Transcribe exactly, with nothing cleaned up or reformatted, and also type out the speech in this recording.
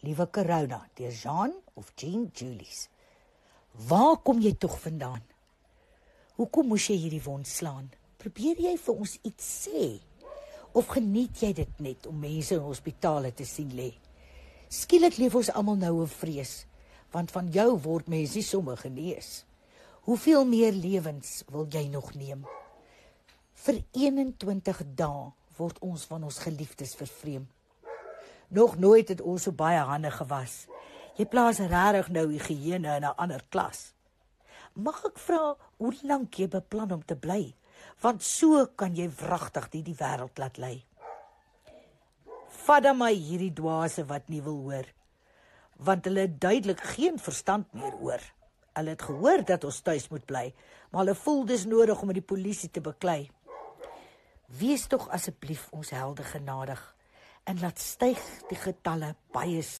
Liewe Corona, deur Jean of Jean Julies. Waar kom jy tog vandaan? Hoekom moes jy hierdie wond slaan? Probeer jy vir ons iets sê? Of geniet jy dit net om mense in hospitale te sien lê? Skielik leef ons almal nou in vrees, want van jou word mense sommer genees. Hoeveel meer lewens wil jy nog neem? Vir eenentwintig dae word ons van ons geliefdes vervreem. Nog nooit het ons so baie hande gewas. Jy plaas rarig nou higiëne in 'n ander klas. Mag ek vra hoe lank jy beplan om te bly? Want so kan jy wragtig die, die wêreld laat lei. Vat dan my hierdie dwaase wat nie wil hoor, want hulle het duidelik geen verstand meer oor. Hulle het gehoor dat ons tuis moet bly, maar hulle voel dis nodig om met die polisie te beklei. Wees tog asseblief ons helde genadig en laat styg die getalle baie